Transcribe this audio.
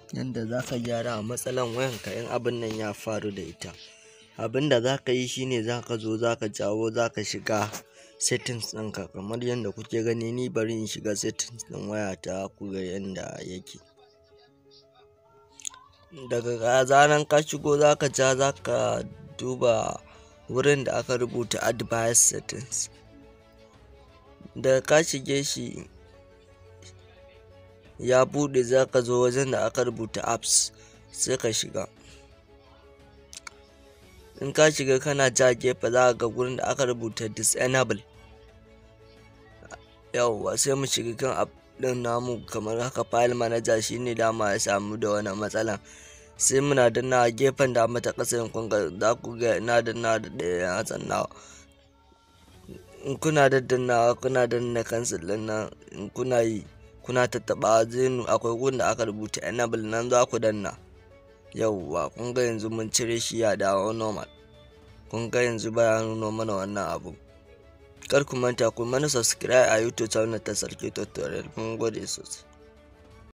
yanda za ka gyara matsalan wayanka in abin nan ya faru da ita. Abin da za ka yi shine za ka zo za ka shiga settings ɗinka kamar yadda kuke gani. Ni bari in shiga settings ɗin wayata ku ga yanda yake. Daga zaran ka shigo za ka duba wurin da aka rubuta advanced settings. Da ka shige shi ya buɗe, za ka zo wajen da aka rubuta apps sai ka shiga. In ka shiga kana ja gefe za ka ga gurin da aka rubuta disable. Yauwa sai mu shiga kan app ɗin namu kamar haka. File manager shine dama ya samu da wani matsalan. Sai muna danna gefen dama ta ƙasa, za ku ga ina danna da ɗaya yatsan nawa. In kuna daddannawa kuna danna cancel ɗin nan, in kuna yi kuna tattaɓawa akwai gun da aka rubuta enable, nan za ku danna. Yauwa kun ga yanzu mun cire shi ya dawo normal. Kun ga yanzu baya nuno mana wannan abu. Kar ku manta ku mana subscribe a YouTube channel ta Sarki Tutorial. Mun gode sosai.